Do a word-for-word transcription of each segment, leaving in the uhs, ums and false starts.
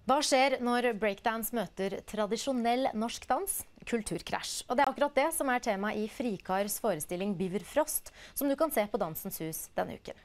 Hva skjer når breakdance møter tradisjonell norsk dans? Kulturkrasj. Og det er akkurat det som er tema i Frikars forestilling Bifrost, som du kan se på Dansens Hus denne uken.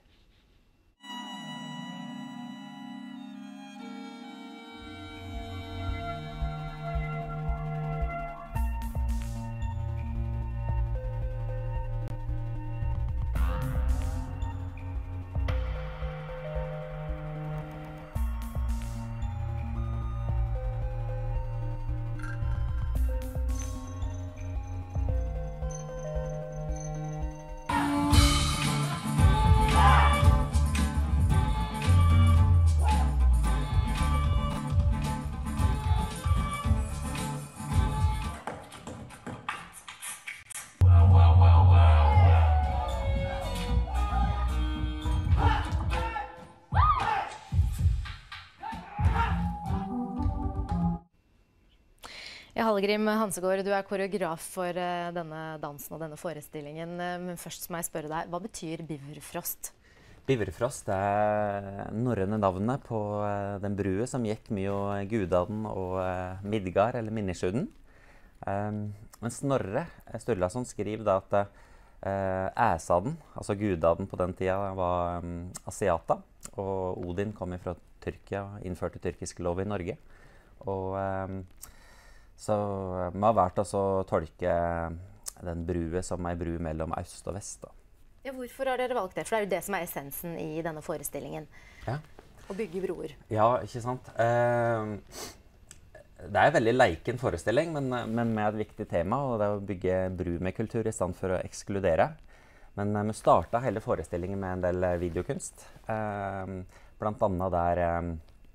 Ja, Hallgrim Hansegård, du er koreograf for uh, denne dansen og denne forestillingen. Uh, men først må jeg spørre deg, hva betyr Bifrost? Bifrost er norrøne navnet på uh, den brue som gikk mye Gudaden og uh, Midgard, eller Minnesjøen. Um, men Snorre Sturlason skriver da at uh, Æsaden, altså Gudaden på den tida, var um, asiata. Og Odin kom fra Tyrkia og innførte tyrkisk lov i Norge. Og... Um, Så vi har vært å tolke den brue som en bru mellom øst og vest. Da. Ja, hvorfor har dere valgt det? For det er jo det som er essensen i denne forestillingen. Ja. Å bygge broer. Ja, ikke sant? Eh, det er en veldig leiken forestilling, men, men med et viktig tema, og det er å bygge bru med kultur i stedet for å ekskludere. Men eh, vi startet hele forestillingen med en del videokunst. Eh, blant annet der... Eh,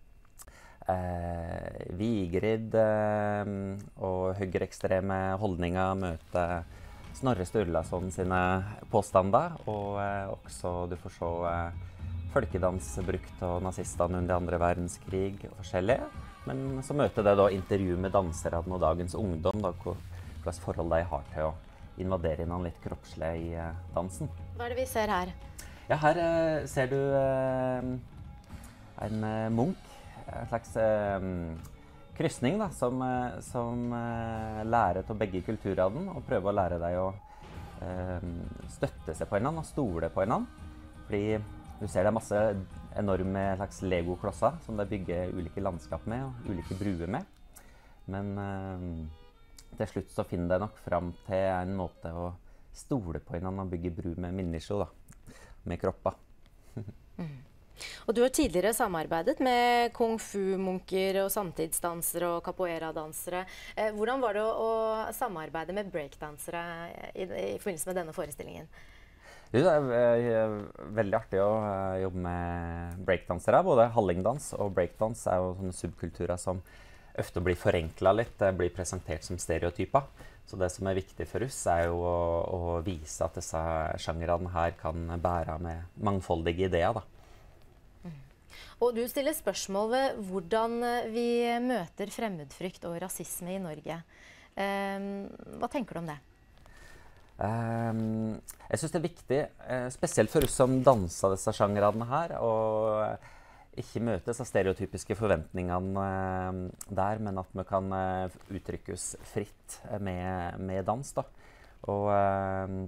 Eh, Vigrid eh, og høyreekstreme holdninger møter Snorre Sturlason sine påstander, og eh, også du får se eh, folkedans brukt av nazistene under andre verdenskrig og forskjellige. Men så møter det da intervju med danserne og dagens ungdom, da, hvilke forhold de har til å invadere innan litt kroppslig i eh, dansen. Hva er det vi ser her? Ja, her eh, ser du eh, en eh, munk. En slags eh, krysning da, som, eh, som eh, lærer til begge kulturene og prøver å lære deg å eh, støtte seg på hverandre og stole på hverandre. Fordi du ser det er masse enorme slags Lego-klosser som de bygger ulike landskap med og ulike bruer med. Men eh, til slutt så finner de nok fram til en måte å stole på hverandre og bygge bru med mennesker, da, med kropper. mm. Og du har tidligere samarbeidet med kung fu-munker og samtidsdansere og capoeira-dansere. Eh, hvordan var det å, å samarbeide med breakdansere i, i forbindelse med denne forestillingen? Det er uh, veldig artig å uh, jobbe med breakdansere. Både hallingdans og breakdans er jo sånne subkulturer som ofte blir forenklet litt, uh, blir presentert som stereotyper. Så det som er viktig for oss er jo å, å vise at disse sjangrene her kan bære med mangfoldige ideer, da. Og du stiller spørsmål ved hvordan vi møter fremmedfrykt og rasisme i Norge. Um, hva tenker du om det? Um, jeg synes det er viktig, uh, spesielt for oss som danser disse sjangrene her, og ikke møte disse stereotypiske forventningene uh, der, men at vi kan uh, uttrykke oss fritt med, med dans, da. Og... Uh,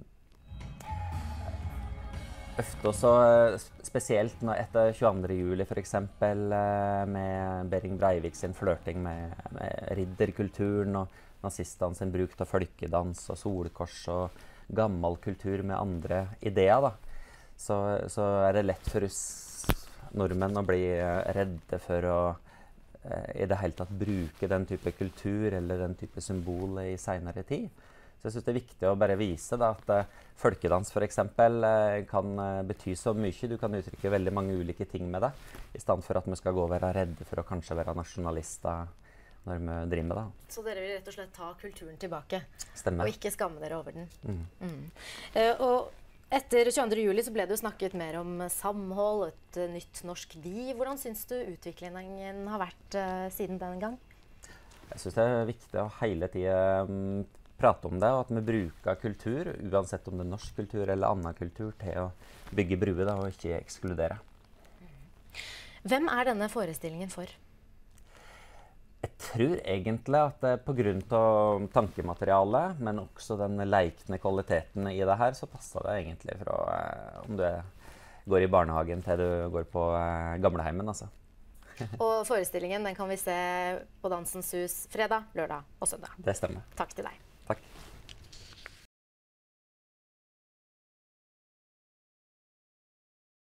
Ofte også, spesielt etter tjueandre juli for eksempel, med Behring Breivik sin flørting med, med ridderkulturen og nazistene sin bruk av folkedans og solkors og gammel kultur med andre ideer, da. Så, så er det lett for oss nordmenn å bli redde for å i det hele tatt bruke den type kultur eller den type symbol i senere tid. Så jeg synes det er viktig å bare vise da, at uh, folkedans for eksempel uh, kan uh, bety så mye. Du kan uttrykke veldig mange ulike ting med det, i stedet for at vi skal gå og være redde for å kanskje være nasjonalister når vi driver med det. Så dere vil rett og slett ta kulturen tilbake? Stemmer. Og ikke skamme dere over den? Mm. Mm. Uh, og etter tjueandre juli så ble det jo snakket mer om samhold, et uh, nytt norsk vi. Hvordan synes du utviklingen har vært uh, siden den gang? Jeg synes det er viktig å hele tiden um, prate om det, og at vi bruker kultur, uansett om det er norsk kultur eller annen kultur, til å bygge bruer og ikke ekskludere. Hvem er denne forestillingen for? Jeg tror egentlig at det, på grunn av tankematerialet, men også den leikende kvaliteten i det her, så passer det egentlig fra eh, om du er, går i barnehagen til du går på eh, gamleheimen, altså. Og forestillingen den kan vi se på Dansens Hus fredag, lørdag og søndag. Det stemmer. Takk til deg.